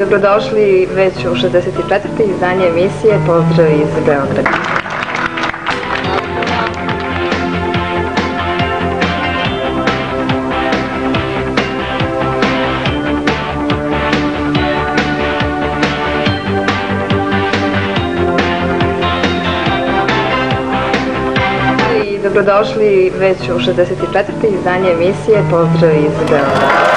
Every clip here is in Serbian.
Dobrodošli već u 64. izdanje emisije Pozdrav iz Beograda. Dobrodošli već u 64. izdanje emisije Pozdrav iz Beograda.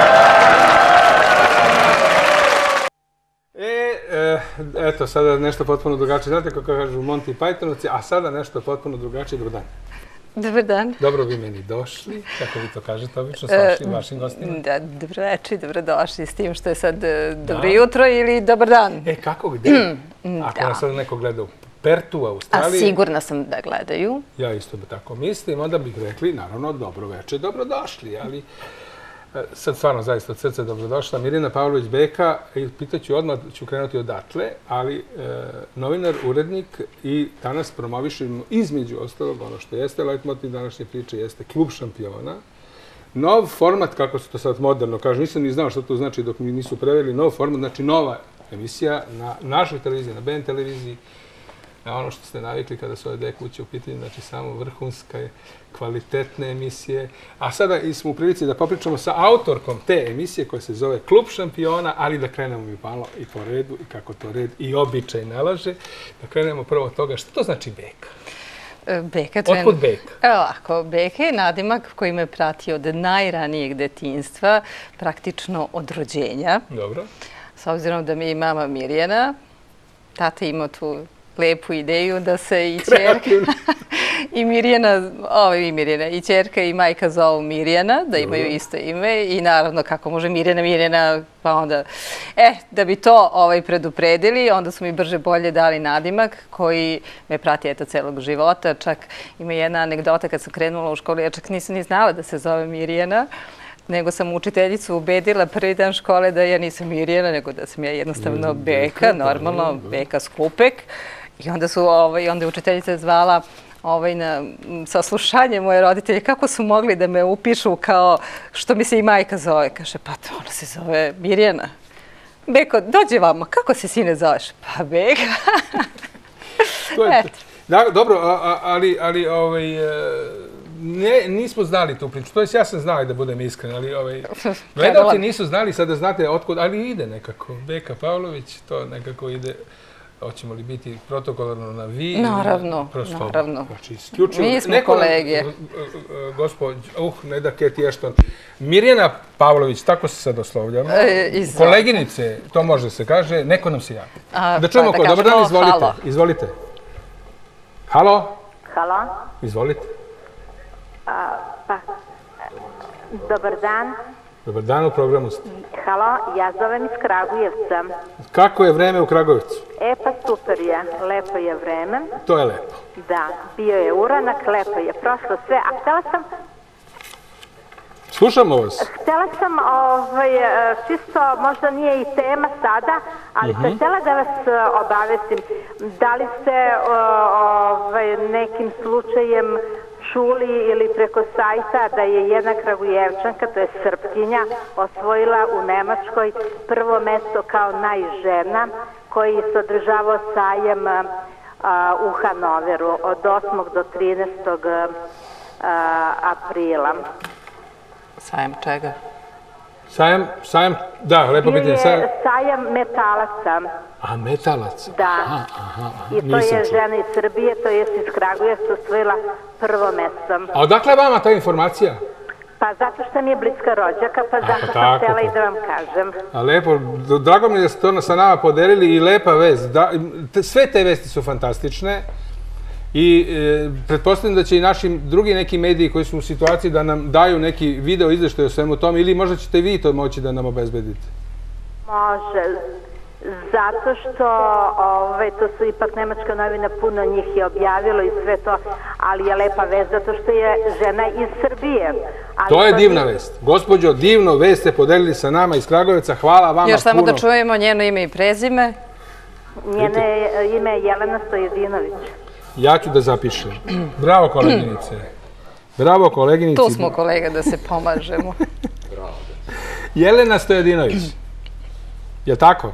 Eto, sada nešto potpuno drugačije. Znate kako kažu Monty Pythonovci, a sada nešto potpuno drugačije. Dobar dan. Dobar dan. Dobro vi meni došli. Kako vi to kažete obično s vašim gostima? Da, dobroveče, dobrodošli s tim što je sad dobro jutro ili dobar dan. Kako, gde? Ako nas sada neko gleda u Pertu, u Australiji. A sigurna sam da gledaju. Ja isto tako mislim, onda bih rekli, naravno, dobro veče, dobrodošli, ali sad stvarno zaista od srca dobrodošla. Mirjana Pavlović-Beka, pitaću odmah, ću krenuti odatle, ali novinar, urednik i danas promovišemo između ostalog ono što jeste leitmotiv današnje priče, jeste Klub šampiona. Nov format, kako se to sad moderno kaže, nisam ni znao što to znači dok mi nisu preveli, nov format, znači nova emisija na našoj televiziji, na BN televiziji, na ono što ste navikli kada su ove dve kuće u pitanju, znači samo vrhunske, kvalitetne emisije. A sada smo u prilici da popričamo sa autorkom te emisije koja se zove Klub šampiona, ali da krenemo mi malo i po redu i kako to red i običaj nalaže. Da krenemo prvo od toga što to znači Beka. Otkud Beka? Ovako, Beka je nadimak koji me prati od najranijeg detinjstva, praktično od rođenja. Dobro. S obzirom da mi je mama Mirjana, tata ima tu lepu ideju da se i ćerka i Mirjana, i ćerka i majka zovu Mirjana, da imaju isto ime i naravno kako može Mirjana, pa onda, da bi to predupredili, onda su mi brže bolje dali nadimak koji me prati celog života. Čak ima jedna anegdota kad sam krenula u školu, ja čak nisam ni znala da se zove Mirjana, nego sam učiteljicu ubedila prvi dan škole da ja nisam Mirjana, nego da sam ja jednostavno Beka, normalno Beka Skupek. I onda je učiteljica zvala na saslušanje moje roditelje kako su mogli da me upišu kao što mi se i majka zove. Kaže, pa to ona se zove Mirjana. Beko, dođe vamo, kako se sine zoveš? Pa Beka. Dobro, ali nismo znali tu priču. To je, ja sam znao da budem iskren, ali gledalci nisu znali, sada znate otkud, ali ide nekako. Beka Pavlović, to nekako ide. Hoćemo li biti protokolarno na vi? Naravno. Mi smo kolege. Gospod, ne da Keti Ešton. Mirjana Pavlović, tako se sad oslovljamo. Koleginice, to može se kaže, neko nam se javi. Da čujemo ko. Dobar dan, izvolite. Halo? Halo? Izvolite. Dobar dan. Dobar dan, u programu ste. Halo, ja zovem iz Kragujevca. Kako je vreme u Kragujevcu? Pa super je, lepo je vreme. To je lepo. Da, bio je uranak, lepo je prošlo sve, a htjela sam... Slušamo vas. Htjela sam, čisto, možda nije i tema sada, ali sam htjela da vas obavestim. Da li ste nekim slučajem čuli ili preko sajta da je jedna Kragujevčanka, to je Srpkinja, osvojila u Nemačkoj prvo mesto kao najžena koji se održavao sajem u Hanoveru od 8. do 13. aprila. Sajem čega? Sajem, da, lepo pitanje. Sajam metalaca. A, metalaca? Da. I to je žena iz Srbije, to je iz Kragujevca osvojila prvo mesto. A odakle je vama ta informacija? Pa zato što mi je bliska rođaka, pa zato sam htjela i da vam kažem. A lepo, drago mi je da ste to sa nama podelili i lepa vest. Sve te vesti su fantastične i pretpostavljam da će i naši drugi neki mediji koji su u situaciji da nam daju neki video izveštaj o svemu tome ili možda ćete vi to moći da nam obezbedite. Može. Zato što to su ipak nemačka novina, puno njih je objavilo i sve to, ali je lepa vest zato što je žena iz Srbije. To je divna vest. Gospođo, divno vest ste podelili sa nama iz Kragujevca. Hvala vama puno. Još samo da čujemo njeno ime i prezime. Njeno ime je Jelena Stojedinović. Ja ću da zapišem. Bravo, koleginice. Bravo, koleginici. Tu smo, kolega, da se pomažemo. Jelena Stojedinović. Je li tako? Da.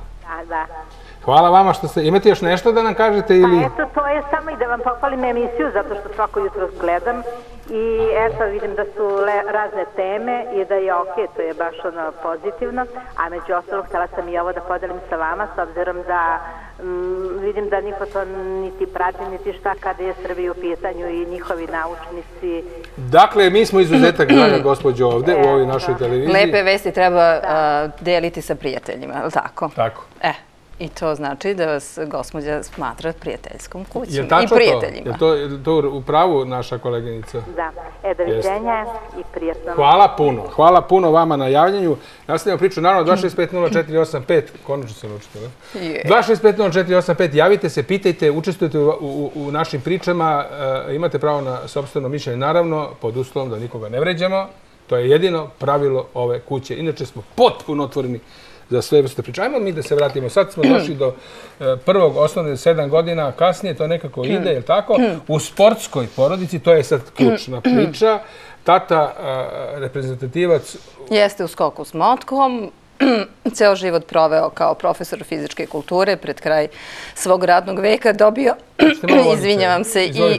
A da. Hvala vama što ste... Imate još nešto da nam kažete ili... Pa eto, to je samo i da vam pohvalim emisiju, zato što svako jutro gledam i eto, vidim da su razne teme i da je okej, to je baš ono pozitivno, a među ostalog htjela sam i ovo da podelim sa vama, s obzirom da vidim da niko to niti prati, niti šta kada je Srbija u pitanju i njihovi naučnici. Dakle, mi smo izuzetak, draga gospođo, ovde u ovoj našoj televiziji. Lepe vesti treba deliti sa prijateljima, je li tako? Tako. I to znači da vas gospođa smatra prijateljskom kućom i prijateljima. Je to u pravu naša koleginica? Da. Doviđenja i prijatno. Hvala puno. Hvala puno vama na javljanju. Nastavljamo priču, naravno, 265-0485, konačno se naučite, ne? 265-0485, javite se, pitajte, učestvujete u našim pričama, imate pravo na sopstveno mišljenje, naravno, pod uslovom da nikoga ne vređamo. To je jedino pravilo ove kuće. Inače smo potpuno otvoreni za sve vrste priča. Ajmo mi da se vratimo. Sad smo došli do prvog osnovne 7 godina, kasnije to nekako ide, je li tako? U sportskoj porodici, to je sad ključna priča. Tata, reprezentativac... Jeste u skoku s motkom. Ceo život proveo kao profesor fizičke kulture. Pred kraj svog radnog veka dobio, izvinjavam se, i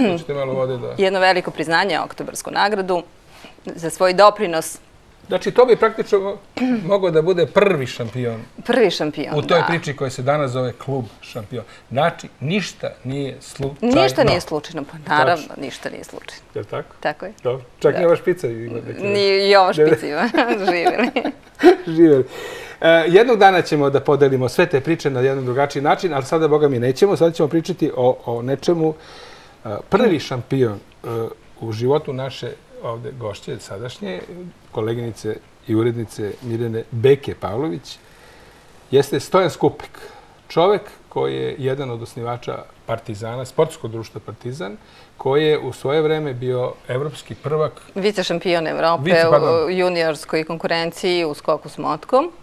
jedno veliko priznanje, Oktobarsku nagradu, za svoj doprinos. Znači, to bi praktično mogao da bude prvi šampion. Prvi šampion, da. U toj priči koja se danas zove klub šampion. Znači, ništa nije slučajno. Ništa nije slučajno, pa naravno, ništa nije slučajno. Je li tako? Tako je. Dobro. Čak i ova špica ima. I ova špica ima. Živjeli. Živjeli. Jednog dana ćemo da podelimo sve te priče na jedan drugačiji način, ali sada, boga mi, nećemo. Sada ćemo pričati o nečemu. Prvi šampion u životu naše ovde gošće sadašnje, koleginice i urednice Mirjane Beke Pavlović, jeste Stojan Skupek. Čovek koji je jedan od osnivača Partizana, sportskog društva Partizan, koji je u svoje vreme bio evropski prvak. Vice šampion Evrope u juniorskoj konkurenciji u skoku s motkom.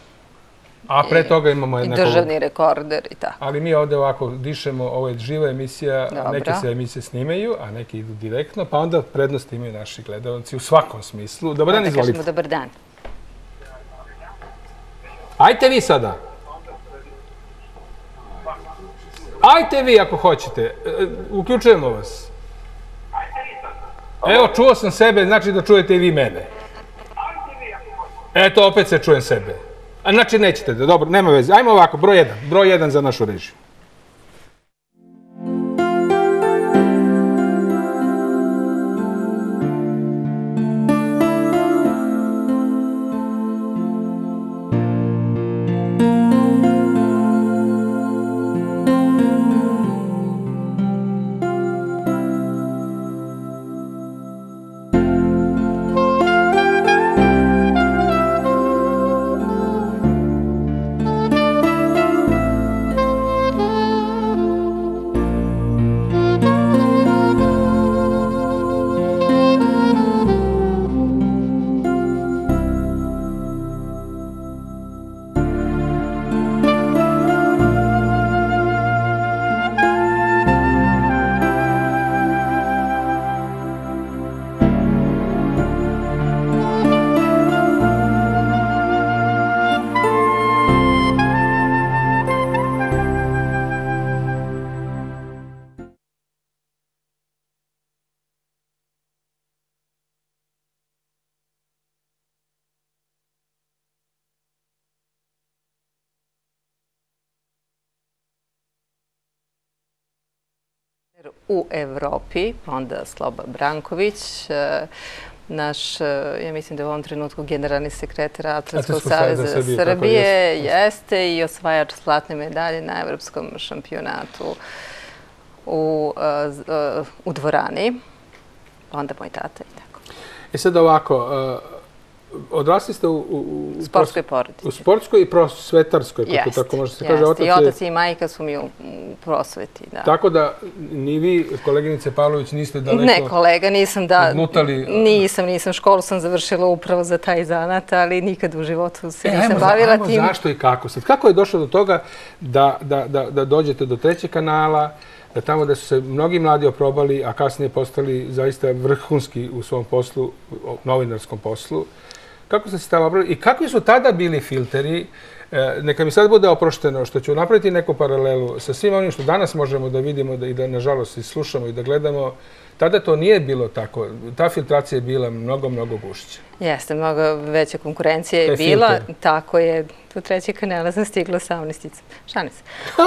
A pre toga imamo i državni rekorder i tako. Ali mi ovde ovako dišemo, ovo je živa emisija, neke se emisije snimaju, a neke idu direktno, pa onda prednost imaju naši gledalci u svakom smislu. Dobar dan, izvolite. Kažemo dobar dan. Ajte vi sada. Ajte vi ako hoćete. Uključujemo vas. Evo, čuo sam sebe, znači da čujete i vi mene. Eto, opet se čujem sebe. Znači, nećete da, dobro, nema veze. Ajmo ovako, broj 1 za našu režiju. U Evropi, onda Sloba Branković, naš, ja mislim da je u ovom trenutku generalni sekretar Atletskog saveza Srbije, jeste i osvajač zlatne medalje na evropskom šampionatu u dvorani, onda moj tata i tako. I sad ovako, odrasli ste u sportskoj porodici. U sportskoj i prosvetarskoj, kako tako može se kaže. I otac i majka su mi u prosveti. Tako da ni vi, koleginice Pavlović, niste daleko... Ne, kolega, nisam Nisam, školu sam završila upravo za taj zanat, ali nikad u životu se nisam bavila tim. Ajmo zašto i kako. Sad, kako je došlo do toga da dođete do trećeg kanala, da tamo da su se mnogi mladi oprobali, a kasnije postali zaista vrhunski u svom poslu, novinarskom poslu. Kako ste se tamo obrali i kakvi su tada bili filteri Neka mi sad bude oprošteno što ću napraviti neku paralelu sa svim onim što danas možemo da vidimo i da, nažalost, i slušamo i da gledamo. Tada to nije bilo tako. Ta filtracija je bila mnogo, mnogo gušća. Jeste, mnogo veća konkurencija je bila. Tako je. U treći kanal sam stigla 18-ica. Šalim se.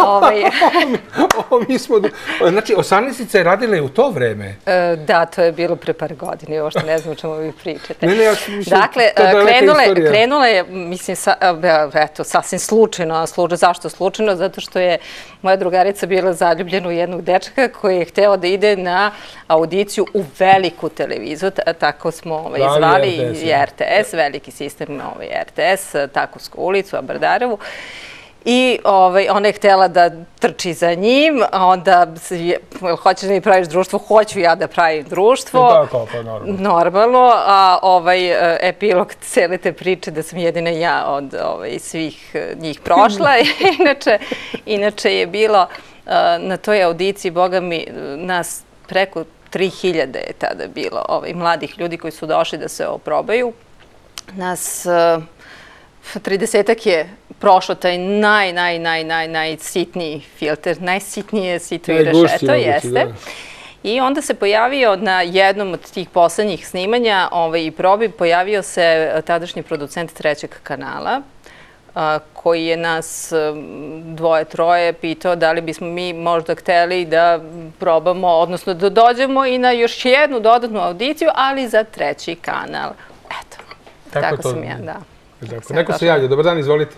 Mi smo... Znači, 18-ica je radila i u to vreme? Da, to je bilo pre par godine. Ovo što ne znam o čemu vi pričate. Dakle, krenula je, mislim, eto, sasvim slučajno. Zašto slučajno? Zato što je moja drugarica bila zaljubljena u jednog dečka koji je hteo da ide na audiciju u veliku televiziju. Tako smo zvali RTS, veliki sistem RTS, Takovsku ulicu, Abardarevu. I ona je htjela da trči za njim, a onda hoćeš da mi praviš društvo, hoću ja da pravim društvo. Tako, pa normalno. Normalno, a epilog cele te priče da sam jedina ja od svih njih prošla. Inače je bilo na toj audiciji, boga mi, nas preko 3000 je tada bilo mladih ljudi koji su došli da se oprobaju. Nas 30-ak je prošlo taj najsitniji filter, najsitnije sito i rešeto, jeste. I onda se pojavio na jednom od tih poslednjih snimanja i probi, pojavio se tadašnji producent trećeg kanala, koji je nas 2-3 pitao da li bismo mi možda hteli da probamo, odnosno da dođemo i na još jednu dodatnu audiciju, ali za treći kanal. Eto, tako sam ja, da. Neko se javlja. Dobar dan, izvolite.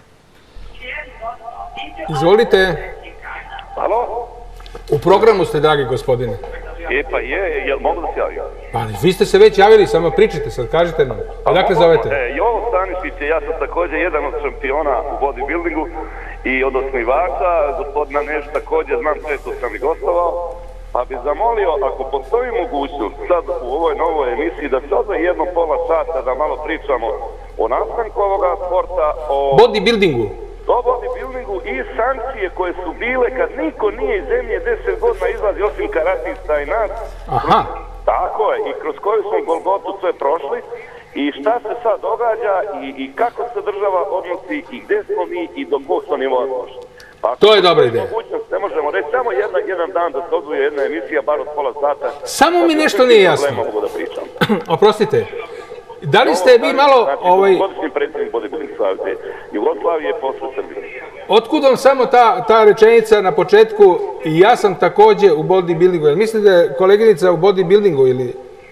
Izvolite. Halo? U programu ste, dragi gospodine. Pa jel mogu da se javim? Pa vi ste se već javili, samo pričajte sad, kažite nam. Odakle zovete? Jovo Stanišić, ja sam također jedan od šampiona u bodybuildingu i od osnivača, gospodina Nežu također, znam često sam i gostovao, pa bih zamolio, ako postoji mogućnost sad u ovoj novoj emisiji da se odvoji jedno pola sata da malo pričamo o nastanku ovoga sporta, o bodybuildingu. O bodybuildingu i sankcije koje su bile kad niko nije iz zemlje 10 godina izlazi osim karatista i nas. Aha. Tako je, i kroz koju smo Golgotu sve prošli i šta se sad događa i kako se država odnosi i gde smo mi i do kog smo nivoa došli. To je dobra ideja. Ne možemo reći samo jedan dan da se odvoje jedna emisija, bar od pola sata. Samo mi nešto nije jasno. Oprostite. Da li ste vi malo... Godišnji predsjednik Bodybuilding Saveze Jugoslavije posle Srbije. Otkud vam samo ta rečenica na početku i ja sam također u bodybuildingu? Mislite da je koleginica u bodybuildingu ili...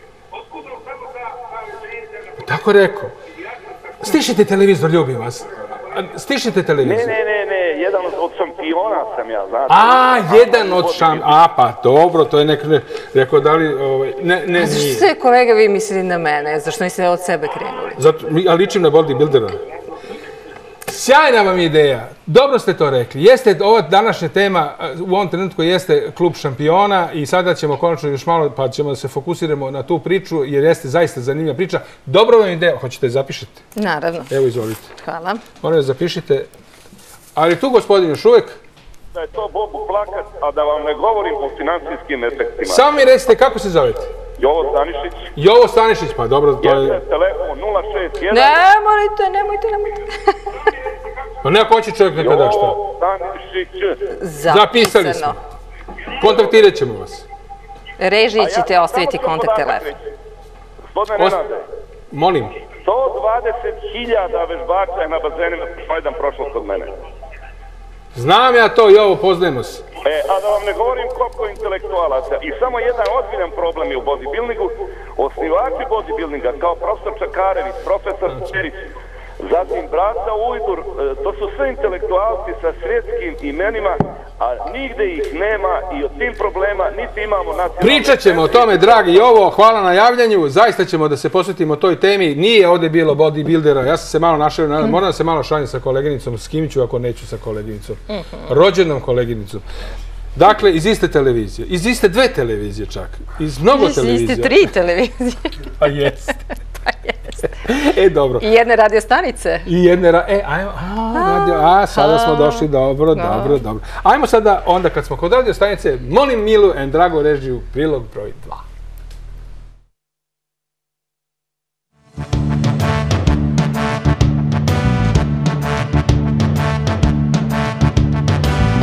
Tako rekao. Stišite televizor, ljubim vas. Stišite televizor. Ne, jedan od šampiona sam ja, znate. Jedan od šampiona. Pa dobro, to je neko rekao da li... A zašto ste, kolega, vi mislili na mene? Zašto niste od sebe krenuli? A ličim na bodybuildera. Sjajna vam ideja. Dobro ste to rekli. Jeste, ova današnja tema u ovom trenutku jeste klub šampiona i sada ćemo konačno još malo, pa ćemo da se fokusiramo na tu priču, jer jeste zaista zanimljiva priča. Dobro vam ideja. Hoćete da zapišete? Naravno. Evo, izvolite. Hvala. Moram da zapišite. Ali tu, gospodin, još uvek? Da je to Bogu plakat, a da vam ne govorim o finansijskim efektima. Samo mi recite, kako se zovete? Jovo Stanišić. Jovo Stanišić, pa dobro, to je... Jeste telefon 061... Nemojte. Pa neko hoće čovjek nekada što? Jovo Stanišić. Zapisali smo. Kontaktirat ćemo vas. Režiji ćete ostaviti kontakt telefon. Gospodine Nenade. Molim. 120.000 vežbača je na bazenima jedan prošlo kod mene. Znam ja to, Jovo, poznajemo se. A da vam ne govorim koliko intelektualaca. I samo jedan ozbiljan problem je u bodybuildingu. Osnivači bodybuildinga kao profesor Čakarević, profesor Čerić, zatim Braca Ujdur, to su sve intelektualci sa svjetskim imenima, a nigde ih nema i od tim problema niti imamo nacionalne... Pričat ćemo o tome, dragi Jovo, hvala na javljanju, zaista ćemo da se posvetimo toj temi, nije ovdje bilo bodybuildera, ja sam se malo našao, moram da se malo šalim sa koleginicom, s kim ću ako neću sa koleginicom, rođenom koleginicom. Dakle, iz iste televizije, iz iste 2 televizije čak, iz mnogo televizija. Iz iste 3 televizije. Pa jeste. Dobro. I jedne radiostanice. I jedne, sada smo došli, dobro. Ajmo sada, onda kad smo kod radiostanice, molim Milu and Drago režiju, prilog broj 2.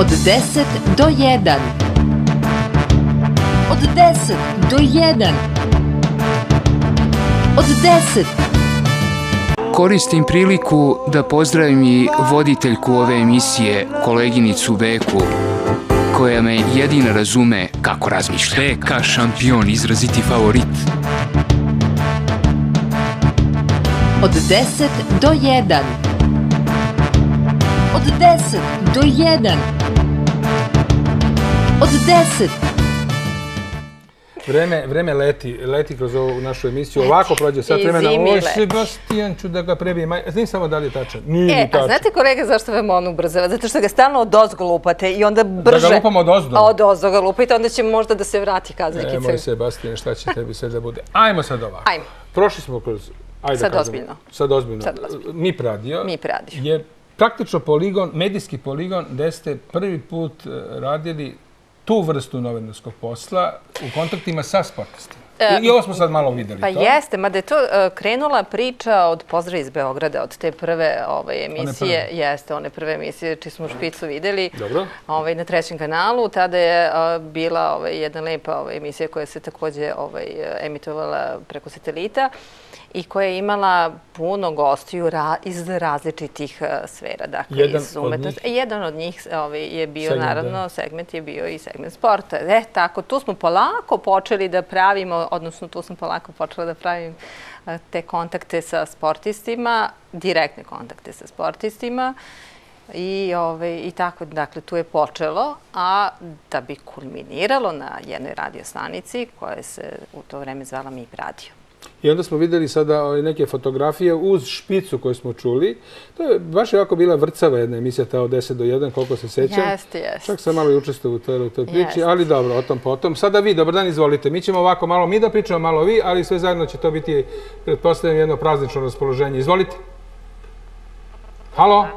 Od 10 do 1. Od 10 do 1. Od 10. Koristim priliku da pozdravim i voditeljku ove emisije, koleginicu Beku, koja me jedina razume kako razmišlja. Beka šampion, izraziti favorit. Od 10 do 1. Od 10 do 1. Od 10. Vreme leti kroz ovu našu emisiju. Ovako prođe sad vremena. Oj, Sebastijan, ću da ga prebijem. Znam samo da li je tačan. Nije tačan. A znate, kolega, zašto vam on ubrzava? Zato što ga stalno od ozgo lupate i onda brže... Da ga lupamo od ozdo? Od ozdo ga lupite, onda će možda da se vrati kaznekice. Moj Sebastijan, šta će tebi sve da bude? Ajmo sad ovako. Ajmo. Prošli smo kroz... Sad ozbiljno. Sad ozbiljno. MIP radio je praktično poligon, medijski poligon, gde ste prvi put radili tu vrstu novinarskog posla u kontaktima sa sportistima. I ovo smo sad malo videli. Pa jeste, mada je to krenula priča od Pozdrav iz Beograda, od te prve emisije. Jeste, one prve emisije čiji smo špicu videli na trećem kanalu. Tada je bila jedna lepa emisija koja se takođe emitovala preko satelita i koja je imala puno gostiju iz različitih sfera. Dakle, iz umetnosti. Jedan od njih je bio, naravno, segment je bio i segment sporta. Tako, tu smo polako počeli da pravimo, odnosno tu sam polako počela da pravim te kontakte sa sportistima, direktne kontakte sa sportistima. I tako, dakle, tu je počelo, a da bi kulminiralo na jednoj radiostanici koja se u to vreme zvala MIP radio. I onda smo videli sada neke fotografije uz špicu koju smo čuli. To je baš jako bila vrcava jedna emisija, ta od 10 do 1, koliko se sećam. Jeste. Čak sam malo i učestvovao u toj priči, ali dobro, o tom potom. Sada vi, dobar dan, izvolite. Mi ćemo ovako malo mi da pričamo, malo vi, ali sve zajedno će to biti, pretpostavljam, jedno praznično raspoloženje. Izvolite. Halo?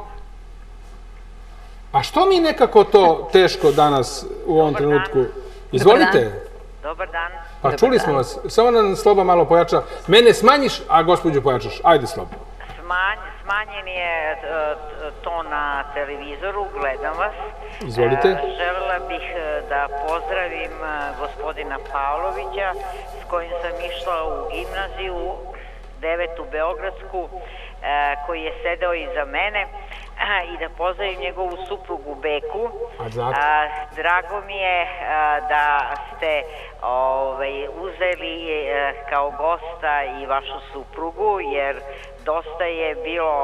A što mi nekako to teško danas u ovom trenutku? Izvolite. Dobar dan. Pa čuli smo vas. Samo nam Sloba malo pojača. Mene smanjiš, a gospođu pojačaš. Ajde, Slobo. Smanjen je to na televizoru, gledam vas. Izvolite. Želela bih da pozdravim gospodina Pavlovića, s kojim sam išla u gimnaziju, 9. Beogradsku, koji je sedeo iza mene, i da pozdravim njegovu suprugu Beku. Drago mi je da ste uzeli kao gosta i vašu suprugu, jer dosta je bilo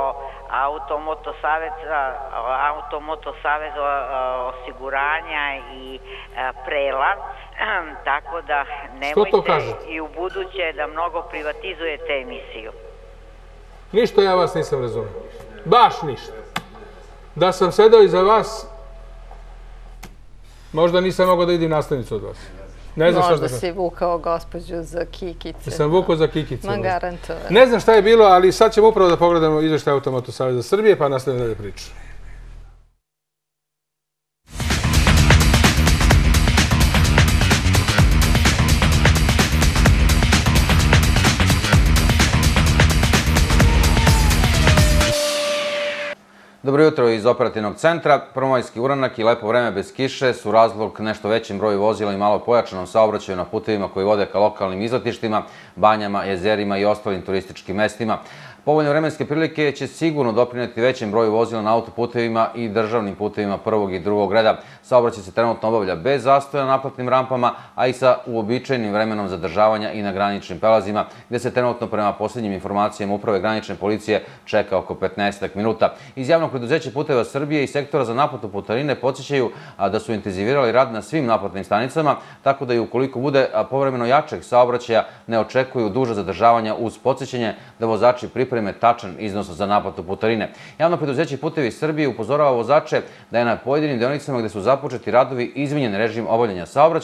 Automoto Saveza osiguranja i Prela, tako da nemojte i u buduće da mnogo privatizujete emisiju. Ništa ja vas nisam razumio. Baš ništa. Da sam sedao iza vas, možda nisam mogao da vidim nastavnicu od vas. Možda si vukao gospođu za kikice. Sam vukao za kikice. Ma garantovano. Ne znam šta je bilo, ali sad ćemo upravo da pogledamo izveštaj Automoto Saveza Srbije, pa nastavimo dalje priču. Dobro jutro iz operativnog centra. Prvomajski uranak i lepo vreme bez kiše su razlog nešto većem broju vozila i malo pojačanom saobraćaju na putevima koji vode ka lokalnim izletištima, banjama, jezerima i ostalim turističkim mestima. Povoljne vremenske prilike će sigurno doprineti većem broju vozila na autoputevima i državnim putevima prvog i drugog reda. Saobraćaj se trenutno obavlja bez zastoja na naplatnim rampama, a i sa uobičajenim vremenom zadržavanja i na graničnim prelazima, gde se trenutno prema posljednjim informacijama Uprave granične policije čeka oko 15 minuta. Iz Javnog preduzeća Puteva Srbije i sektora za naplatu putarine podsjećaju da su intenzivirali rad na svim naplatnim stanicama, tako da i ukoliko bude povremeno jačeg saobraćaja ne očekuju duža zadržavanja uz podsjećanje da vozači pripreme tačan iznos za naplatu putarine. Javno preduzeće Putevi Srbije upozorava vozače da je na pojedinim deonicama gde su započeti radovi izmenjen režim obavljanja saobraćaja,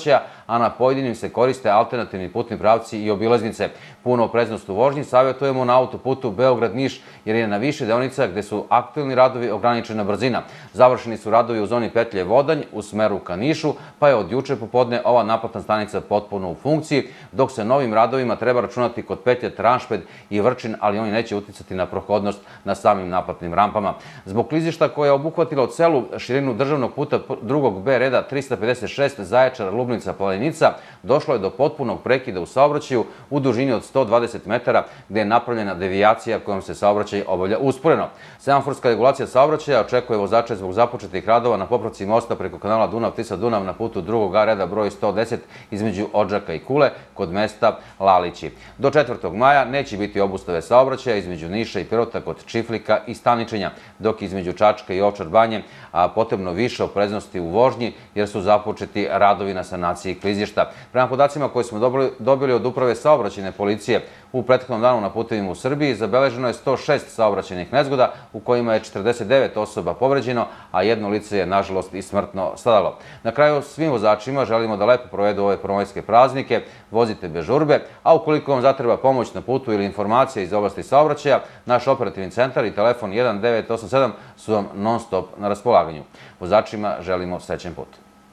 a na pojedinim se koriste alternativni putni pravci i obilaznice. Puno opreznost u vožnji savjetujemo na autoputu Beograd-Niš, jer je na više deonica gde su aktuelni radovi ograničena brzina. Završeni su radovi u zoni petlje Vodanj u smeru ka Nišu, pa je od juče popodne ova naplatna stanica potpuno u funkciji, dok se novim radovima treba računati kod petlje Tranšped i Vrčin, ali oni neće uticati na prohodnost na samim naplatnim rampama. Zbog klizišta koja je obuhvatila celu širinu državnog puta drugog B reda 356 Zaječar-Lubnica-Planica, došlo je do potpunog prekida u saobraćaju u dužini od 120 metara, gde je napravljena devijacija kojom se saobraćaj obavlja usporeno. Semaforska regulacija saobraćaja očekuje vozače zbog započetih radova na popravci mosta preko kanala Dunav-Tisa-Dunav na putu drugog A reda broj 110 između Odžaka i Kule kod mesta Lalići. Do 4. maja neće biti obustave saobraćaja između Niša i Pirota kod Čiflika i Staničenja, dok između Čačka i Ovčar Banje potrebno više opreznosti u vožnji jer su započeti radovi na sanaciji klizišta. Prema podacima koje smo dobili od Uprave saobraćajne policije, u prethodnom danu na putevima u Srbiji zabeleženo je 106 saobraćajnih nezgoda u kojima je 49 osoba povređeno, a jedno lice je nažalost i smrtno stradalo. Na kraju svim vozačima želimo da lepo provedu ove prvomajske praznike, vozite bez žurbe, a ukoliko vam zatreba pomoć na putu ili informacija iz oblasti saobraćaja, naš operativni centar i telefon 1987 su vam non stop na raspolaganju. Vozačima želimo srećan put.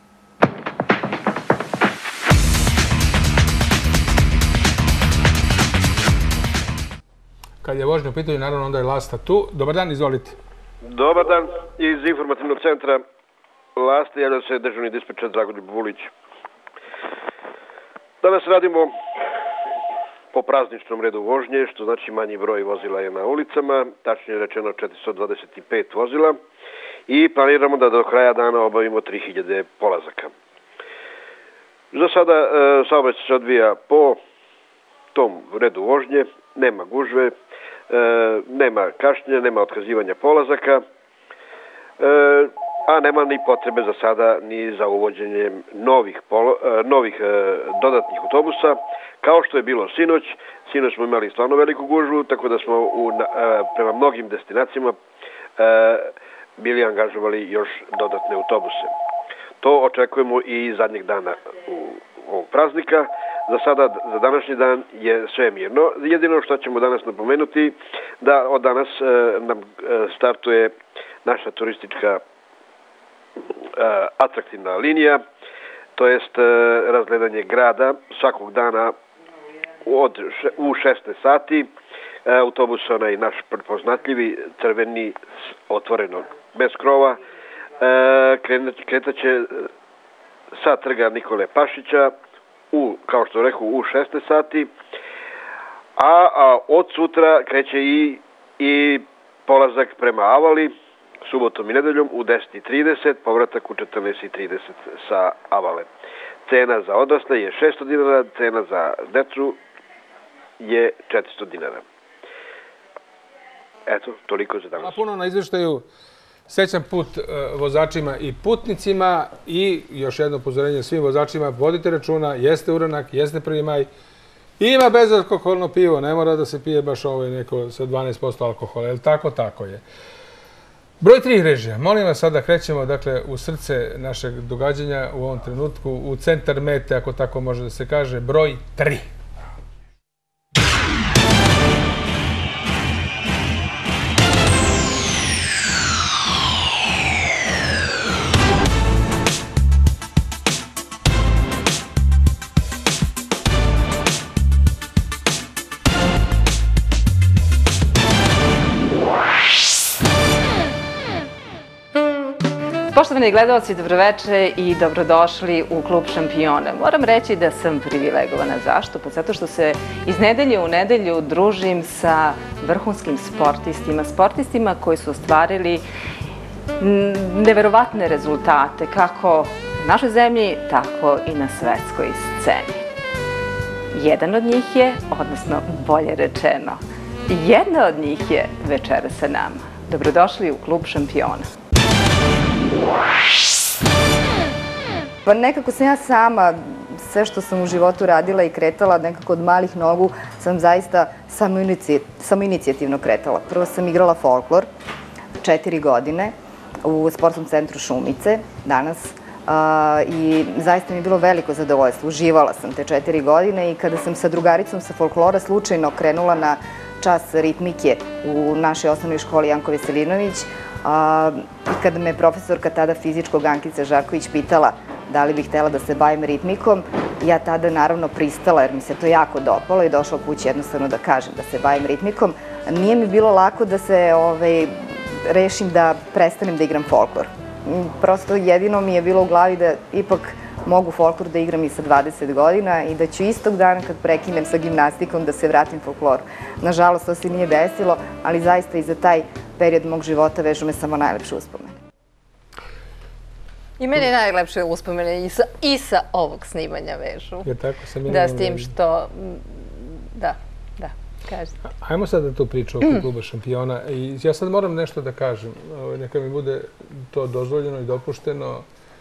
Kad je vožnja u pitanju, naravno onda je Lasta tu. Dobar dan, izvolite. Dobar dan, iz informativnog centra Lasta javlja se dežurni dispečer Dragoljub Vulić. Danas radimo po prazničnom redu vožnje, što znači manji broj vozila je na ulicama, tačnije rečeno 425 vozila i planiramo da do kraja dana obavimo 3000 polazaka. Za sada saobraćaj se odvija po tom redu vožnje, nema gužve, nema kašnjenja, nema otkazivanja polazaka, a nema ni potrebe za sada ni za uvođenjem novih dodatnih autobusa, kao što je bilo sinoć. Sinoć smo imali stvarno veliku gužvu, tako da smo prema mnogim destinacijama bili angažovali još dodatne autobuse. To očekujemo i zadnjeg dana ovog praznika. Za sada, za današnji dan je sve mirno. Jedino što ćemo danas napomenuti, da od danas nam startuje naša turistička atraktivna linija, to jest razgledanje grada svakog dana u 16 sati. Autobus onaj naš prepoznatljivi, crveni, otvorenog, bez krova, kretaće sa trga Nikole Pašića, kao što rekao, u 16 sati, a od sutra kreće i polazak prema Avali, subotom i nedeljom u 10:30, povratak u 14:30 sa Avale. Cena za odrasle je 600 dinara, cena za decu je 400 dinara. Eto, toliko za danas. Puno na izveštaju. Srećan put vozačima i putnicima i još jedno upozorenje svim vozačima, vodite računa, jeste uranak, jeste 1. maj, ima bezalkoholno pivo, ne mora da se pije baš neko sa 12% alkohola, jel tako? Tako je. Broj 3 režija. Molim vas sada krećemo u srce našeg događanja u ovom trenutku, u centar mete, ako tako može da se kaže, broj 3. Poštovani gledalci, dobroveče i dobrodošli u Klub šampiona. Moram reći da sam privilegovana. Zašto? Pa zato što se iz nedelje u nedelju družim sa vrhunskim sportistima koji su ostvarili neverovatne rezultate, kako u našoj zemlji, tako i na svetskoj sceni. Jedan od njih je, odnosno bolje rečeno, jedna od njih je večera sa nama. Dobrodošli u Klub šampiona. Pa nekako sam ja sama, sve što sam u životu radila i kretala, nekako od malih nogu sam zaista samoinicijativno kretala. Prvo sam igrala folklor 4 godine u sportskom centru Šumice. Danas i zaista mi je bilo veliko zadovoljstvo. Uživala sam te 4 godine i kada sam sa drugaricom sa folklora slučajno krenula na čas ritmike u našoj osnovnoj školi Janko Veselinović i kada me profesorka tada fizičkog Ankica Žarković pitala da li bih htela da se bavim ritmikom, ja tada naravno pristala jer mi se to jako dopalo i došla kući jednostavno da kažem da se bavim ritmikom. Nije mi bilo lako da se rešim da prestanem da igram folklor. Prosto jedino mi je bilo u glavi da ipak mogu folklor da igram i sa 20 godina i da ću istog dana kad prekinem sa gimnastikom da se vratim folkloru. Nažalost, to se nije desilo, ali zaista i za taj period mog života vežu me samo najlepše uspomene. I meni najlepše uspomene i sa ovog snimanja vežu. Jer tako sam ja. Da, s tim što... Da, kažete. Ajmo sad na tu priču oko kluba šampiona. I ja sad moram nešto da kažem. Neka mi bude to dozvoljeno i dopušteno.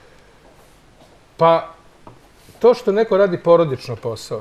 Pa, to što neko radi porodično posao,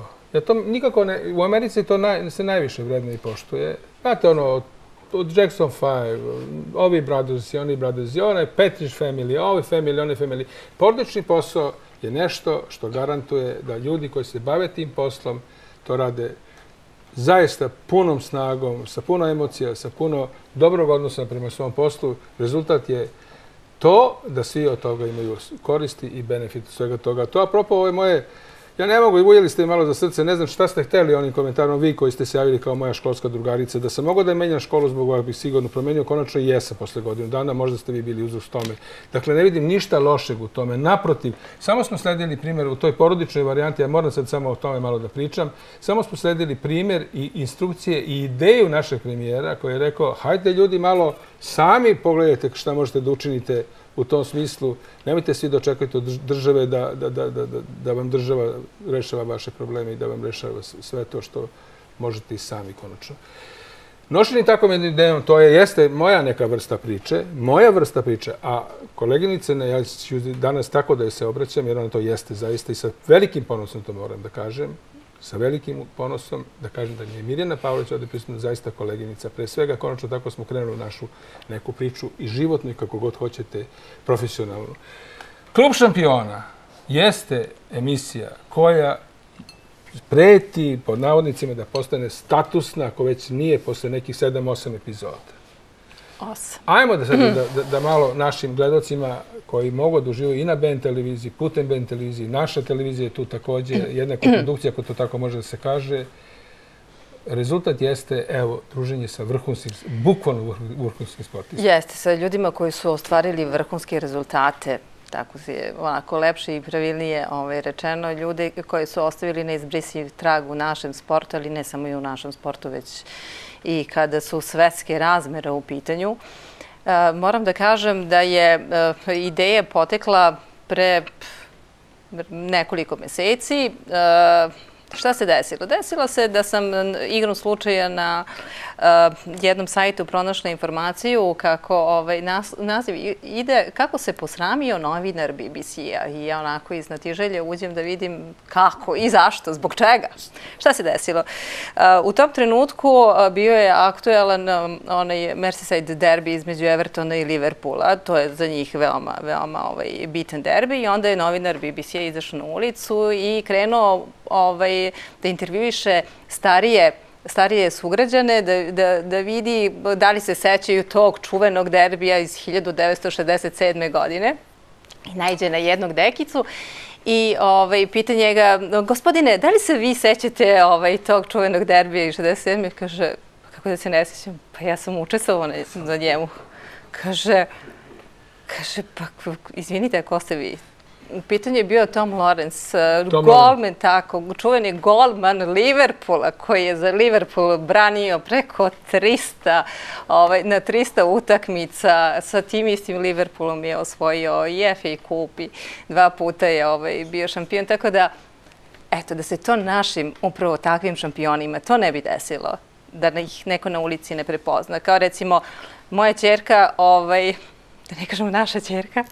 u Americi to se najviše vredno i poštuje. Znate ono, od Jackson 5, ovi brothers i oni brothers i onaj Petrić family, ovi family, oni family. Porodični posao je nešto što garantuje da ljudi koji se bave tim poslom to rade zaista punom snagom, sa puno emocija, sa puno dobrog odnosa prema svom poslu. Rezultat je to da svi od toga imaju koristi i benefit svega toga. To apropo ove moje, ja ne mogu, i ujeli ste mi malo za srce, ne znam šta ste hteli onim komentarom vi koji ste se javili kao moja školska drugarica, da sam mogao da menjam školu zbog ovog bih sigurno promenio, konačno i jesam posle godinu dana, možda ste vi bili uzrok tome. Dakle, ne vidim ništa lošeg u tome, naprotiv, samo smo sledili primjer u toj porodičnoj varijanti, ja moram sad samo o tome malo da pričam, samo smo sledili primjer i instrukcije i ideju našeg premijera koji je rekao, hajde ljudi malo sami pogledajte šta možete da učinite u tom smislu. Nemojte svi da očekujete od države da vam država rešava vaše probleme i da vam rešava sve to što možete i sami konačno. Nošeni takvom jednom idejom, to jeste moja neka vrsta priče, a koleginice, ja ću danas tako da je se obraćam, jer ona to jeste zaista i sa velikim ponosom to moram da kažem, sa velikim ponosom da kažem da je Mirjana Pavlović ovdje prisutna zaista koleginica. Pre svega, konačno tako smo krenuli u našu neku priču i životnu i kako god hoćete profesionalnu. Klub šampiona jeste emisija koja preti pod navodnicima da postane statusna ako već nije posle nekih 7-8 epizoda. 8. Ajmo da malo našim gledalcima koji mogu da uživaju i na BN televiziji, putem BN televiziji, naša televizija je tu također, jedna koprodukcija, ako to tako može da se kaže. Rezultat jeste, evo, druženje sa bukvalno vrhunskim sportistima. Jeste, sa ljudima koji su ostvarili vrhunske rezultate, tako je onako lepše i pravilnije rečeno, ljude koji su ostavili neizbrisiv trag u našem sportu, ali ne samo i u našem sportu, već i kada su svetske razmere u pitanju. Moram da kažem da je ideja potekla pre nekoliko meseci. Šta se desilo? Desilo se da sam igrom slučaja na jednom sajtu pronašla informaciju kako naziv ide kako se posramio novinar BBC-a i ja onako iz znatiželje uđem da vidim kako i zašto, zbog čega. Šta se desilo? U tom trenutku bio je aktuelan onaj Merseyside derbi između Evertona i Liverpoola. To je za njih veoma bitan derbi i onda je novinar BBC-a izašao na ulicu i krenuo da intervjuiše starije sugrađane, da vidi da li se sećaju tog čuvenog derbija iz 1967. godine. I naiđe na jednog dekicu i pita njega, gospodine, da li se vi sećate tog čuvenog derbija iz 1967. Kaže, kako da se ne sećam? Pa ja sam učestvovao na njemu. Kaže, pa izvinite, ko ste vi? U pitanju je bio Tom Lawrence, golman, tako, čuveni golman Liverpoola, koji je za Liverpool branio preko 300, na 300 utakmica. Sa tim istim Liverpoolom je osvojio i FA Cup i 2 puta je bio šampion. Tako da, eto, da se to našim upravo takvim šampionima, to ne bi desilo, da ih neko na ulici ne prepozna. Kao recimo, moja ćerka, da ne kažem naša ćerka,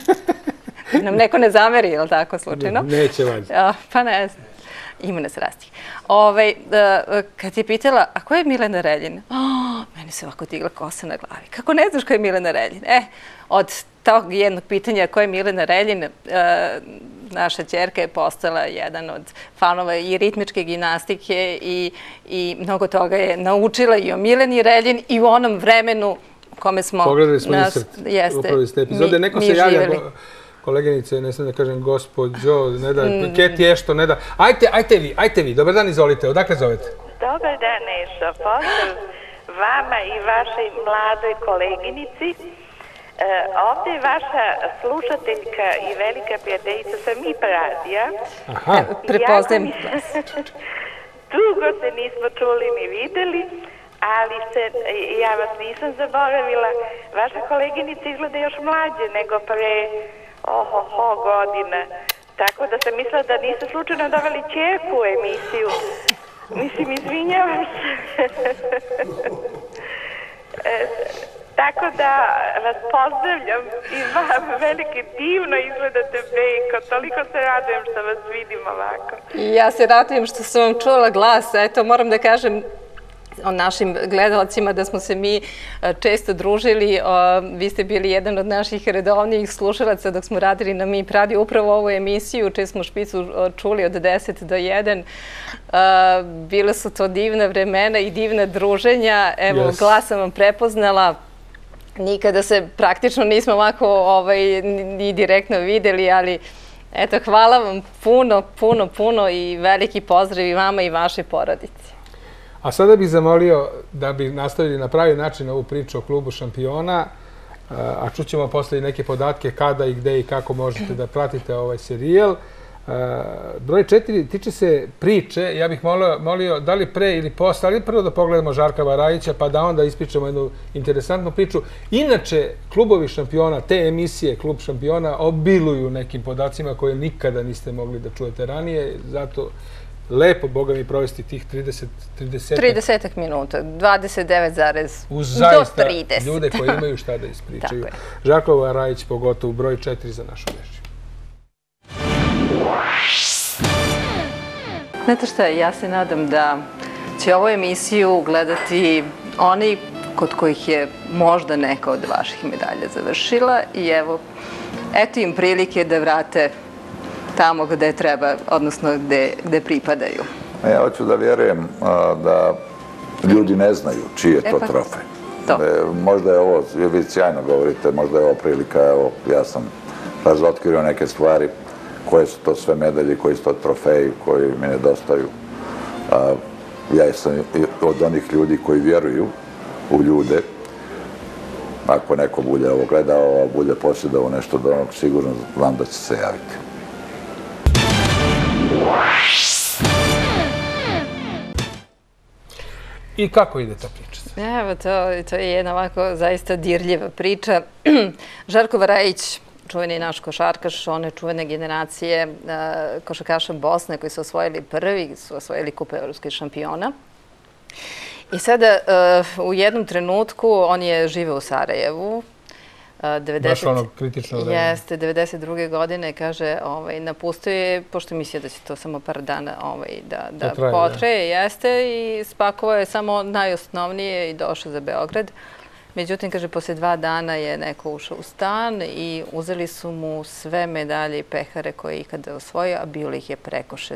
nam neko ne zameri, je li tako slučajno? Neće valjda. Pa ne znam. Ima nas rastih. Kad je pitala, a ko je Milena Reljin? Meni meni se ovako digla kosa na glavi. Kako ne znaš ko je Milena Reljin? Od tog jednog pitanja ko je Milena Reljin, naša ćerka je postala jedan od fanova i ritmičke gimnastike i mnogo toga je naučila i o Mileni Reljin i u onom vremenu u kome smo pogledali smo insert upravo iz te epizode. Neko se javlja, koleginice, ne znam da kažem gospođo, ne da, Keti Ešto, ne da. Ajte vi, dobar dan, izvolite, odakle zovete? Dobar dan, Nešo, pozdrav vama i vašoj mladoj koleginici. Ovdje je vaša slušateljka i velika prijateljica sa MIP radija. Aha, prepoznajem. Dugo se nismo čuli ni videli, ali ja vas nisam zaboravila. Vaša koleginica izgleda još mlađe nego pre godina. Tako da sam mislila da niste slučajno doveli ćerku u emisiju. Mislim, izvinjavam se. Tako da vas pozdravljam i vam veliki divno izgledate, Beko. Toliko se radujem što vas vidim ovako. I ja se radujem što sam vam čula glas. Eto, moram da kažem o našim gledalcima da smo se mi često družili. Vi ste bili jedan od naših redovnijih slušalaca dok smo radili na MIP radiju upravo ovu emisiju, čiji smo špicu čuli od 10 do 1. Bile su to divna vremena i divna druženja. Evo, glas sam vam prepoznala. Nikada se praktično nismo ovako ni direktno videli, ali eto, hvala vam puno i veliki pozdrav i vama i vašoj porodici. A sada bih zamolio da bi nastavili na pravi način ovu priču o klubu šampiona, a čućemo posle i neke podatke kada i gde i kako možete da pratite ovaj serijal. Broj 4 tiče se priče, ja bih molio da li pre ili posle, ali prvo da pogledamo Žarka Varajića pa da onda ispričamo jednu interesantnu priču. Inače, klubovi šampiona, te emisije Klub šampiona obiluju nekim podacima koje nikada niste mogli da čujete ranije, zato lepo, Boga mi, provesti tih 30 minuta, 29,30. Uz zaista ljude koji imaju šta da ispričaju. Žarko Varajić, pogotovo broj 4 za našu režiju. Znate šta, ja se nadam da će ovu emisiju gledati oni kod kojih je možda neka od vaših medalja završila i eto im prilike da vrate tamo gde treba, odnosno gde pripadaju. Ja hoću da vjerujem da ljudi ne znaju čiji je to trofej. Možda je ovo, vi sjajno govorite, možda je ovo prilika, evo, ja sam razotkrio neke stvari, koje su to sve medalje, koji su to trofeji koji mi nedostaju. Ja sam od onih ljudi koji vjeruju u ljude. Ako neko bude ovo gledao, bude posjedao nešto do onog, sigurno znam da će se javiti. I kako ide ta priča? Evo, to je jedna ovako zaista dirljiva priča. Žarko Varajić, čuveni naš košarkaš, one čuvene generacije košarkaša Bosne koji su osvojili kup evropskih šampiona. I sada u jednom trenutku on je živeo u Sarajevu. Baš ono kritično vreme. Jeste, 92. godine, kaže, napustio je, pošto mislio da će to samo par dana da potraje, jeste, i spakovao je samo najosnovnije i došao za Beograd. Međutim, kaže, poslije 2 dana je neko ušao u stan i uzeli su mu sve medalje i pehare koje je ikada osvojio, a bilo ih je preko 60.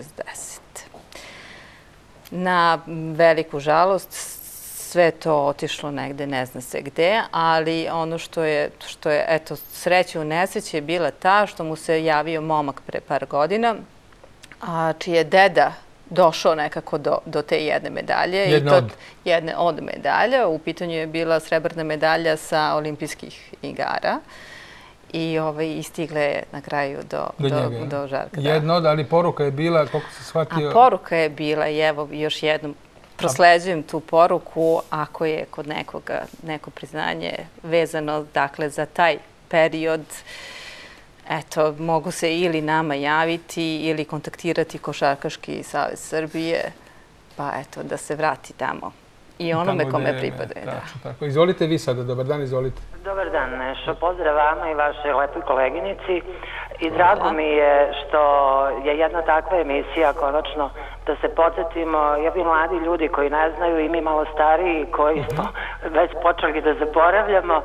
Na veliku žalost, sve to otišlo negde, ne zna se gde, ali ono što je eto, sreća u nesreći je bila ta što mu se javio momak pre par godina, čiji je deda došao nekako do te jedne medalje. Jedne od medalja. U pitanju je bila srebrna medalja sa olimpijskih igara i istigla je na kraju do Žarka. Jedna od, ali poruka je bila, koliko se shvatio... A poruka je bila, i evo još jednom prosleđujem tu poruku, ako je kod nekoga neko priznanje vezano, dakle, za taj period, eto, mogu se ili nama javiti ili kontaktirati Košarkaški savez Srbije, pa eto, da se vrati tamo i onome kome pripadaju. Izvolite vi sada, dobar dan, izvolite. Dobar dan, Nešo, pozdrav vama i vašoj lepoj koleginici. I drago mi je što je jedna takva emisija, konačno, da se podsjetimo, i mladi ljudi koji ne znaju i mi malo stariji koji smo već počeli da zaboravljamo,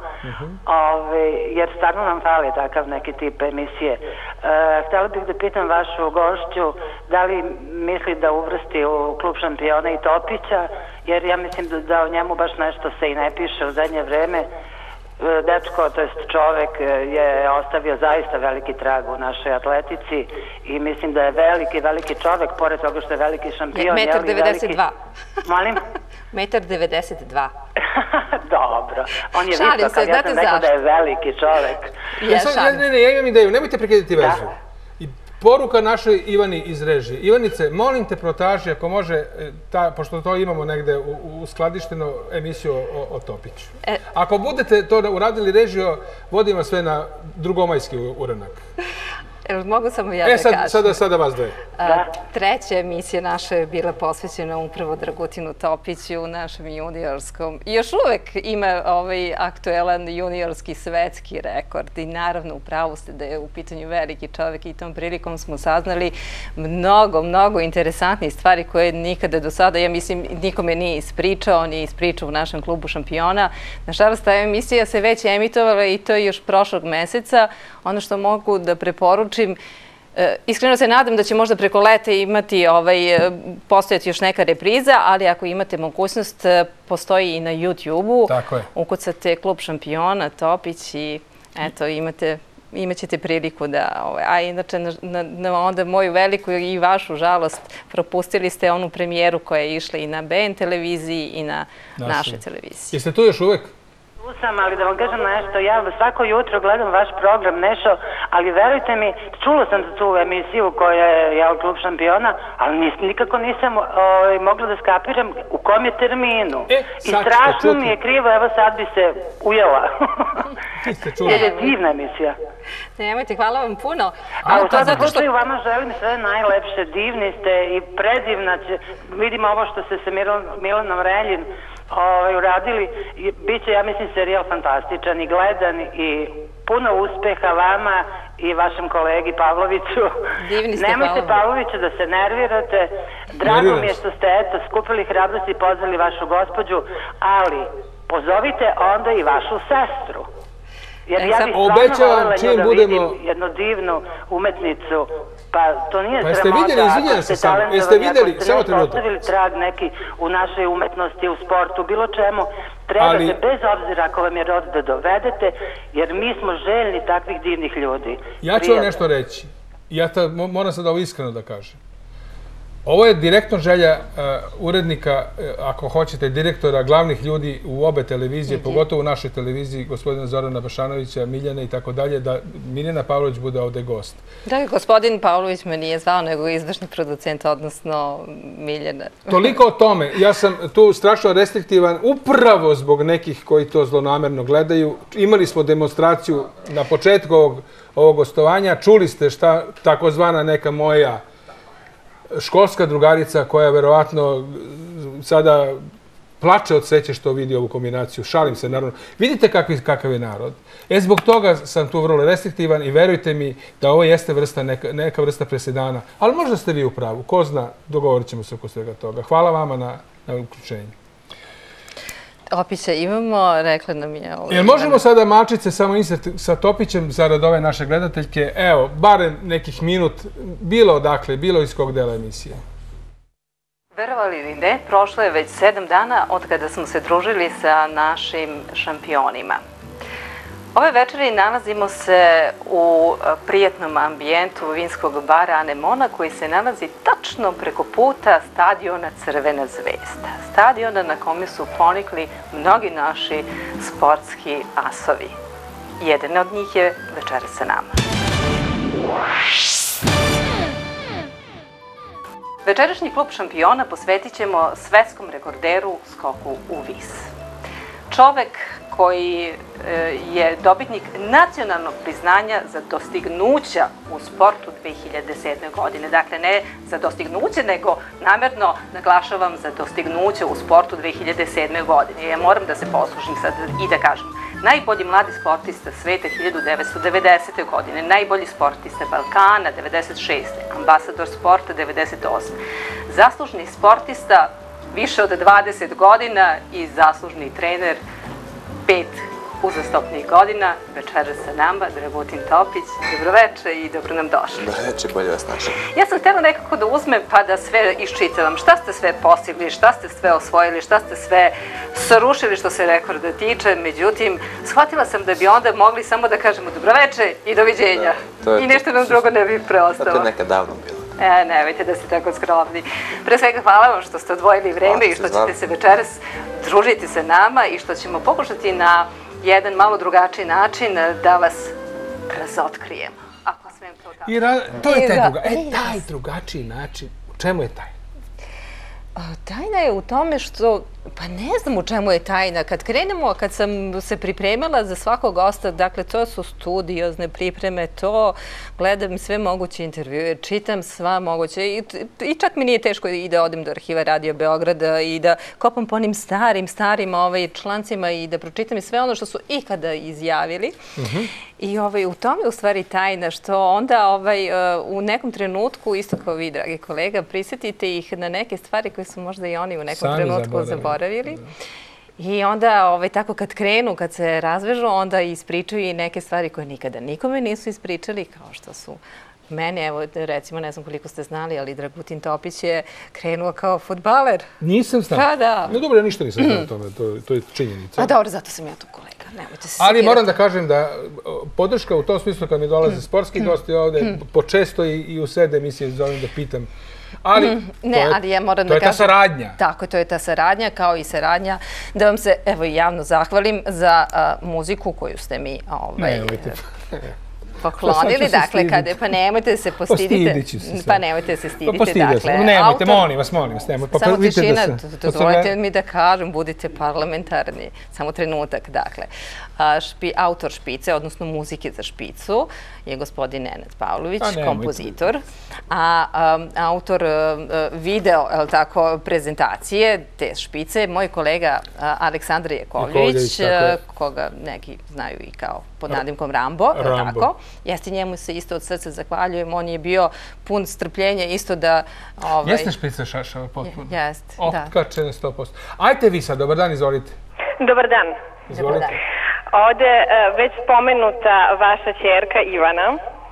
jer stvarno nam fali takav neki tip emisije. Htjela bih da pitam vašu gošću da li misli da uvrsti u klub šampiona i Topića, jer ja mislim da o njemu baš nešto se i ne piše u zadnje vreme. Dečko, to jest čovek, je ostavio zaista veliki trag u našoj atletici i mislim da je veliki čovek, pored toga što je veliki šampion. 1,92 m. Molim? 1,92 m. Dobro. On je visok, ali ja sam rekao da je veliki čovek. Ne, ja imam ideju, nemojte prekidati vezu. Poruka našoj Ivani iz režije. Ivanice, molim te protraži, ako može, pošto to imamo negde uskladišteno, emisiju o Topiću. Ako budete to uradili režiju, vodim vas sve na drugomajski uranak. Mogu samo ja da kažem. Sada vas dve. Treća emisija naša je bila posvećena upravo Dragutinu Topiću, našem juniorskom. I još uvek ima aktuelan juniorski svetski rekord. I naravno, upravo ste da je u pitanju veliki čovek i tom prilikom smo saznali mnogo interesantnih stvari koje nikada do sada, ja mislim, nikome nije ispričao, nije ispričao u našem klubu šampiona. Nažalost, ta emisija se već emitovala i to je još prošlog meseca. Ono što mogu da preporučim, iskreno se nadam da će možda preko leta imati postojati još neka repriza, ali ako imate mogućnost, postoji i na YouTube-u. Ukucate klub šampiona, Topić i eto, imaćete priliku da... A inače, na onda moju veliku i vašu žalost, propustili ste onu premijeru koja je išla i na BN televiziji i na našoj televiziji. Jeste tu još uvek? Tu sam, ali da vam kažem nešto, ja svako jutro gledam vaš program, Nešo, ali verujte mi, čula sam za tu emisiju koja je klub šampiona, ali nikako nisam mogla da skapiram u kom je terminu. I strašno mi je krivo, evo sad bi se ujela. Jer je divna emisija. Nemojte, hvala vam puno. A u svakom slučaju vama želim sve najlepše, divni ste i predivna će, vidimo ovo što ste sa Milanom Reljin uradili, bit će, ja mislim, serijal fantastičan i gledan i puno uspeha vama i vašem kolegi Pavloviću. Nemojte, Pavloviću, da se nervirate. Drago mi je što ste, eto, skupili hrabrost i pozvali vašu gospođu, ali pozovite onda i vašu sestru. Jer ja bih stvarno voljela da vidim jednu divnu umetnicu. Pa to nije sramota. Pa jeste vidjeli, izvinjam se samo, jeste vidjeli, samo trenutak. Ostavili trag neki u našoj umetnosti, u sportu, bilo čemu. Trebate, bez obzira ako vam je rod, da dovedete, jer mi smo željni takvih divnih ljudi. Ja ću vam nešto reći. Ja moram sad ovo iskreno da kažem. Ovo je direktno želja urednika, ako hoćete, direktora, glavnih ljudi u obe televizije, pogotovo u našoj televiziji, gospodina Zorana Bašanovića, Miljana i tako dalje, da Miljana Pavlović bude ovde gost. Da, gospodin Pavlović me nije zvao, nego izvršni producent, odnosno Miljana. Toliko o tome. Ja sam tu strašno restriktivan, upravo zbog nekih koji to zlonamerno gledaju. Imali smo demonstraciju na početku ovog gostovanja. Čuli ste šta takozvana neka moja školska drugarica koja verovatno sada plače od sreće što vidi ovu kombinaciju. Šalim se, naravno. Vidite kakav je narod. Zbog toga sam tu vrlo restriktivan i verujte mi da ovo jeste neka vrsta presedana. Ali možda ste vi u pravu. Ko zna, dogovorit ćemo se oko svega toga. Hvala vama na uključenju. Topića imamo, rekla nam je... Jel možemo sada, malčice, samo insert sa Topićem zarad ove naše gledateljke? Evo, barem nekih minut, bilo odakle, bilo iz kog dela emisije. Verovali ili ne, prošlo je već 7 dana od kada smo se družili sa našim šampionima. Ove večeri nalazimo se u prijatnom ambijentu vinskog bara Anemona koji se nalazi tačno preko puta stadiona Crvena zvezda. Stadiona na kome su ponikli mnogi naši sportski asovi. Jedan od njih je večeras sa nama. Večerašnji klub šampiona posvetit ćemo svetskom rekorderu skoku u vis. čovek koji je dobitnik nacionalnog priznanja za dostignuća u sportu 2007. godine. Dakle, ne za dostignuće, nego namerno naglašavam za dostignuće u sportu 2007. godine. Ja moram da se poslužim sad i da kažem. Najbolji mladi sportista sveta 1990. godine, najbolji sportista Balkana 96. ambasador sporta 98. Zaslužni sportista više od 20 godina i zaslužni trener 5 uzastopnih godina. Večera sa nama Dragutin Topić. Dobroveče i dobro nam došli. Dobroveče, bolje vas našli. Ja sam htjela nekako da uzmem pa da sve iščitavam. Šta ste sve postigli, šta ste sve osvojili, šta ste sve srušili što se rekorda tiče. Međutim, shvatila sam da bi onda mogli samo da kažemo dobroveče i doviđenja. I nešto nam drugo ne bi preostalo. To je nekad davno bilo. Nemojte da ste tako skromni. Pre svega hvala vam što ste odvojili vreme i što ćete se večeras družiti sa nama i što ćemo pokušati na jedan malo drugačiji način da vas razotkrijemo. Ako smem to tako. To je taj drugačiji način. U čemu je taj? Tajna je u tome što, pa ne znam u čemu je tajna. Kad krenemo, kad sam se pripremala za svakog gosta, dakle, to su studiozne pripreme, to gledam sve moguće intervjue, čitam sva moguće i čak mi nije teško i da odem do arhiva Radio Beograda i da kopam po onim starim člancima i da pročitam i sve ono što su ikada izjavili. I u tome je u stvari tajna što onda u nekom trenutku, isto kao vi, dragi kolega, prisjetite ih na neke stvari koje su možda i oni u nekom trenutku zaboravili. I onda tako kad krenu, kad se razvežu, onda ispričaju i neke stvari koje nikada nikome nisu ispričali, kao što su mene, evo recimo, ne znam koliko ste znali, ali Dragutin Topić je krenuo kao fudbaler. Nisam znao. Pa da. No dobro, ja ništa nisam znao o tome, to je činjenica. A dobro, zato sam ja tu kolega, nemojte se Ali moram da kažem da podrška u tom smislu kad mi dolaze sportski gosti ovde, počesto i u sred emisije zovem da pitam. Ali to je ta saradnja. Tako, to je ta saradnja, kao i saradnja da vam se, evo, javno zahvalim za muziku koju ste mi poklonili. Dakle, pa nemojte se postidite. Pa nemojte se stidite. Nemojte, molim vas. Samo tišina, dozvolite mi da kažem, budite parlamentarni. Samo trenutak, dakle. Autor špice, odnosno muzike za špicu, je gospodin Nenad Pavlović, kompozitor. A autor video, prezentacije te špice, moj kolega Aleksandar Jakovljević, koga neki znaju i kao pod nadimkom Rambo. Jeste, njemu se isto od srca zahvaljujem. On je bio pun strpljenja isto da... Jeste špica šašava potpuno? Jeste, da. Otkačene 100%. Ajte vi sad, dobar dan, izvolite. Dobar dan. Izvolite. Ovde već spomenuta vaša ćerka Ivana.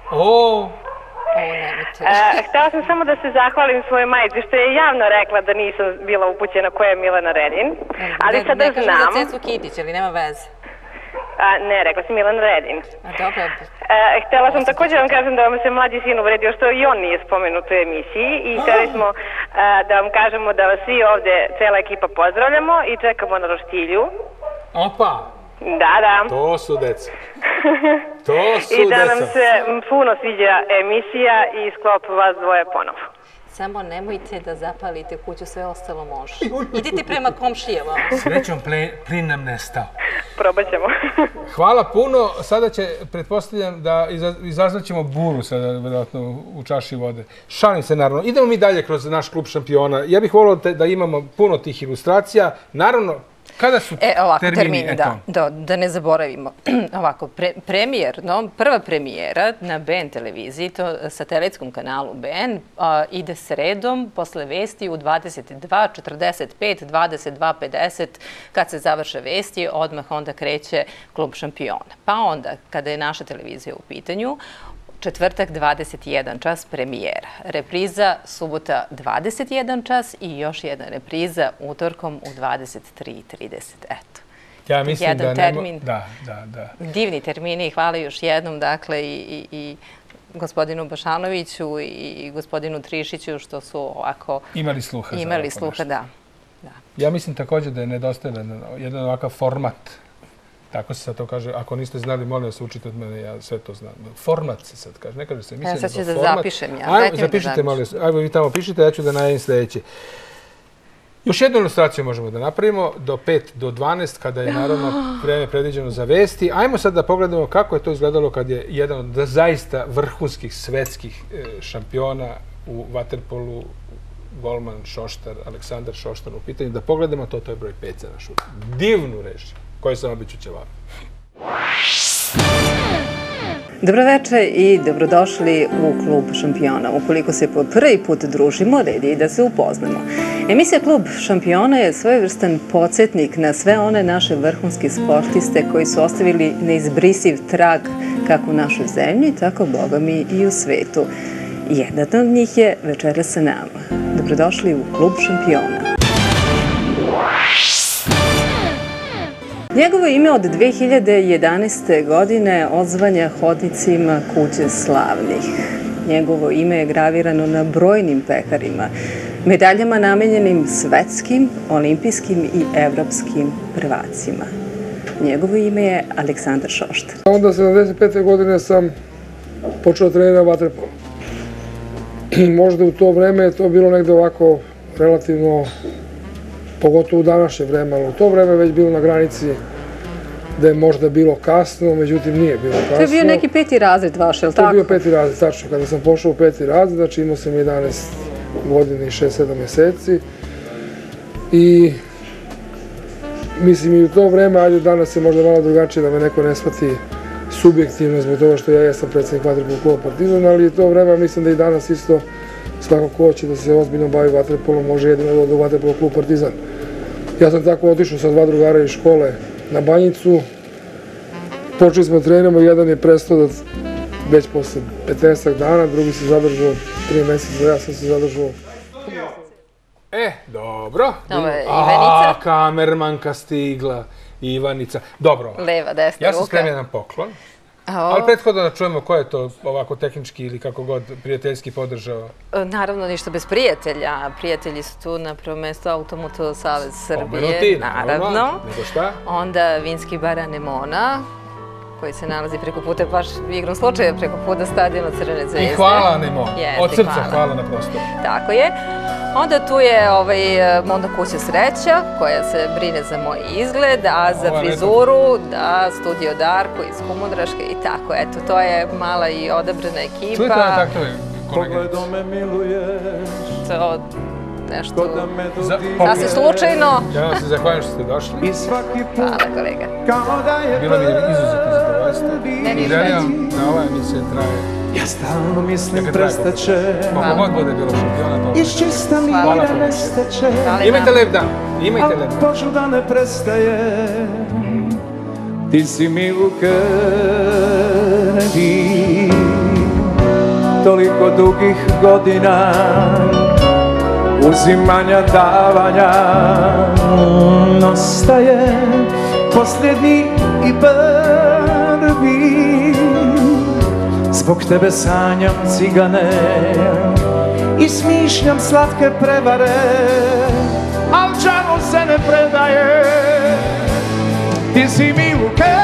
Htela sam samo da se zahvalim svojoj majici što je javno rekla da nisam bila upućena koja je Milena Redin. Ali sada znam... Ne kažem za Cecu Kitić, ali nema veze. Ne, rekla si Milan Redin. Dobro. Htela sam također vam kažem da vam se mlađi sin uvredio što i on nije spomenut u emisiji i hteli smo da vam kažemo da vas svi ovde, cela ekipa, pozdravljamo i čekamo na roštilju. Opa! Da. To su deca. I da nam se puno sviđa emisija i sklop vas dvoje ponovo. Samo nemojte da zapalite kuću, sve ostalo može. Idite prema komšijama. Srećom, plin nam nestao. Probat ćemo. Hvala puno. Sada će, pretpostavljam, da izazvaćemo buru sada, vjerojatno, u čaši vode. Šalim se, naravno. Idemo mi dalje kroz naš klub šampiona. Ja bih volio da imamo puno tih ilustracija. Naravno, kada su termini? Da ne zaboravimo. Ovako, prva premijera na BN televiziji, to satelitskom kanalu BN, ide sredom posle vesti u 22:45, 22:50, kad se završe vesti, odmah onda kreće klub šampiona. Pa onda, kada je naša televizija u pitanju, četvrtak 21 čas premijera. Repriza subota 21 čas i još jedna repriza utorkom u 23:30. Eto. Ja mislim da termin. Da. Divni termini i hvala još jednom, dakle, i gospodinu Bašanoviću i gospodinu Trišiću što su ovako... Imali sluha. Da. Ja mislim također da je nedostajan jedan ovakav format. Tako se sad to kaže. Ako niste znali, molim vas, učite od mene, ja sve to znam. Format se sad kaže. Ne kaže se. Ja sad ću da zapišem. Zapišite, molim vas. Ajmo, vi tamo pišite, ja ću da najavim sljedeće. Još jednu ilustraciju možemo da napravimo do 5 do 12 kada je naravno vreme predviđeno za vesti. Ajmo sad da pogledamo kako je to izgledalo kad je jedan od zaista vrhunskih svetskih šampiona u vaterpolu, golman Šoštar, Aleksandar Šoštar u pitanju. Da pogledamo to je broj 5 za našu divnu reč koju sam običu ćevap. Dobroveče i dobrodošli u Klub šampiona. Ukoliko se po prvi put družimo, red je i da se upoznamo. Emisija Klub šampiona je svojevrstan podsjetnik na sve one naše vrhunske sportiste koji su ostavili neizbrisiv trag kako u našoj zemlji, tako bogami i u svetu. Jedan od njih je večeras sa nama. Dobrodošli u Klub šampiona. Njegovo ime od 2011. godine odzvanja hodnicima Kuće slavnih. Njegovo ime je gravirano na brojnim pekarima, medaljama namenjenim svetskim, olimpijskim i evropskim prvacima. Njegovo ime je Aleksandar Šoštar. Onda 75. godine sam počeo trenirati vaterpolo. Možda u to vreme je to bilo negde ovako relativno, pogotovo u današnje vreme, ali u to vreme već bilo na granici da je možda bilo kasno, međutim nije bilo kasno. To je bio neki 5. razred vaš, je li tako? To je bio 5. razred, tačno. Kada sam pošao u 5. razred, znači imao sam 11 godina i 6-7 meseci. I mislim i u to vreme, ajde danas je možda malo drugačije da me neko ne shvati subjektivno zbog toga što ja jesam predsjednik vaterpolo kluba Partizan, ali u to vreme mislim da i danas isto svako ko hoće da se ozbiljno bavi vaterpolom može jedino da ode u vaterpolo klub Partizan. Ja sam tako otišao sa 2 drugara iz škole na Banjicu. Počeli smo treniramo, jedan je prestao da već posle 15 dana, drugi se zadržao 3 meseca, ja sam se zadržao. Dobro. Ovo je Ivanica. Kamermanka stigla. Ivanica. Dobro. Leva, desna ruka. Ja sam spremio jedan poklon. Ali prethodno da čujemo ko je to ovako tehnički ili kako god prijateljski podržao. Naravno, ništa bez prijatelja. Prijatelji su tu na prvo mesto Automoto Savez Srbije. Pomenuti, naravno. Nego šta? Onda vinski bar Anemona, koji se nalazi preko puta, baš igrom slučaja preko puta stadiona Crvene zvezde. I hvala Anemona. Od srca hvala na prostoru. Tako je. Onda tu je onda Kuća sreća, koja se brine za moj izgled, a za frizuru, da, Studio Darko iz Kumodraške i tako. Eto, to je mala i odabrana ekipa. Čujete na takve koleginice? To nešto sasvim slučajno. Ja vam se zahvaljujem što ste došli. Hvala, kolega. Bilo mi je izuzetno zadovoljstvo. I želim da ova emisija traje. Ja stalno mislim prestaće. Kako god bude bilo šampiona, dobro. Iz čista mira nestaće. Imajte lep dan. Imajte lep dan. A poču da ne prestaje. Ti si mi u krvi. Toliko dugih godina uzimanja, davanja. Ostaje posljednji i prvi. Zbog tebe sanjam cigane i smišljam slatke prevare, al čemu se ne predaje. Ti si mi u krvi.